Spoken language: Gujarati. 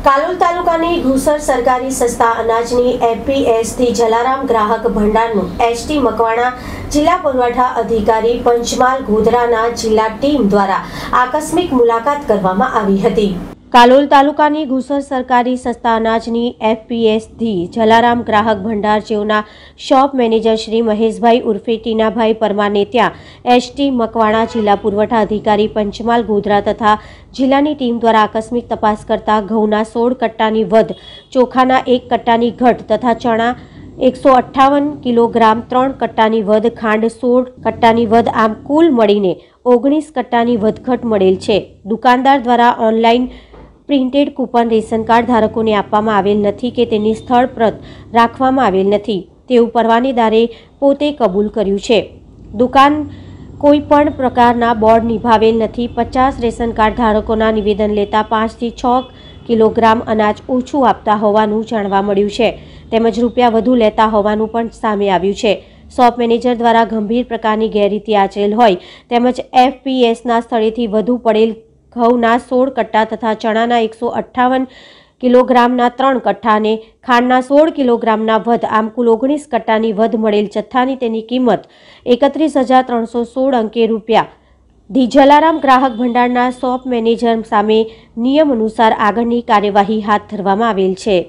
કાલોલ તાલુકાની ઘુસર સરકારી સસ્તા અનાજની એફપીએસથી જલારામ ગ્રાહક ભંડારનું એસટી મકવાણા જિલ્લા પુરવઠા અધિકારી પંચમહાલ ગોધરાના જિલ્લા ટીમ દ્વારા આકસ્મિક મુલાકાત કરવામાં આવી હતી। કાલોલ તાલુકાની ઘુસર સરકારી સસ્તા અનાજની એફપીએસથી જલારામ ગ્રાહક ભંડાર જેઓના શોપ મેનેજર શ્રી મહેશભાઈ ઉર્ફે ટીનાભાઈ પરમારને ત્યાં એસટી મકવાણા જિલ્લા પુરવઠા અધિકારી પંચમહાલ ગોધરા તથા જિલ્લાની ટીમ દ્વારા આકસ્મિક તપાસ કરતા ઘઉંના 16 કટ્ટાની વધ, ચોખાના 1 કટ્ટાની ઘટ તથા ચણા 158 કિલોગ્રામ, 3 કટ્ટાની વધ, ખાંડ 16 કટ્ટાની વધ, આમ કુલ મળીને 19 કટ્ટાની વધઘટ મળેલ છે। દુકાનદાર દ્વારા online printed coupon ration card ધારકોને આપવામાં આવેલ નથી કે તેની સ્થળ પ્રત રાખવામાં આવેલ નથી તેવું પરવાનેદારે પોતે કબૂલ કર્યું છે। દુકાન કોઈ પણ પ્રકારના બોર્ડ નિભાવેલ નથી। 50 રેશન કાર્ડ ધારકોના નિવેદન લેતા 5 થી 6 કિલોગ્રામ અનાજ ઓછું આપતા હોવાનું જાણવા મળ્યું છે તેમજ રૂપિયા વધુ લેતા હોવાનું પણ સામે આવ્યું છે। શોપ મેનેજર દ્વારા ગંભીર પ્રકારની ગેરરીતિ આચરેલ હોય તેમજ એફપીએસના સ્થળેથી વધુ પડેલ ઘઉંના 16 કટ્ટા તથા ચણાના 158 કિલોગ્રામના 3 કટ્ટા અને ખાંડના 16 કિલોગ્રામના વધ, આમ કુલ 19 કટ્ટાની વધ મળેલ જથ્થાની તેની કિંમત 31,316 અંકે રૂપિયા ધી જલારામ ગ્રાહક ભંડારના શોપ મેનેજર સામે નિયમ અનુસાર આગળની કાર્યવાહી હાથ ધરવામાં આવેલ છે।